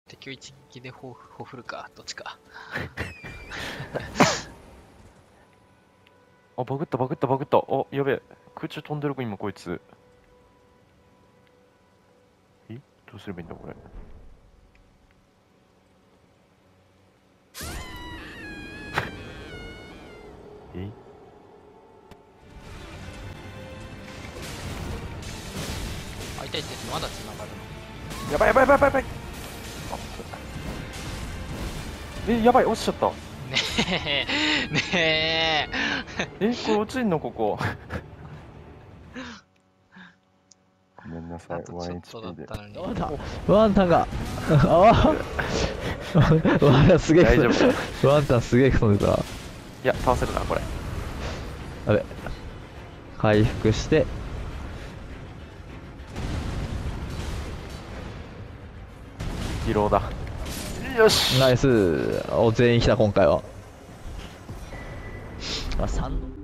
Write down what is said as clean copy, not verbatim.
敵を一撃でほふるか、どっちか。 あ、バグった。あ、やべえ。空中飛んでるか、今こいつ。どうすればいいんだ、これ。 あ、痛いってまだ繋がるの。 やばい。やばい、落ちちゃった。 ねえこれ落ちんの、ここ。ごめんなさい、 あとちょっとだ 1HP で。 ったのに。 ワンタンがああワンタンすげえ大丈夫。 ワンタンすげえ飛んでた。 いや、倒せるな、これ。 あれ回復して疲労だ。よし。 ナイス。お全員来た今回は。あ3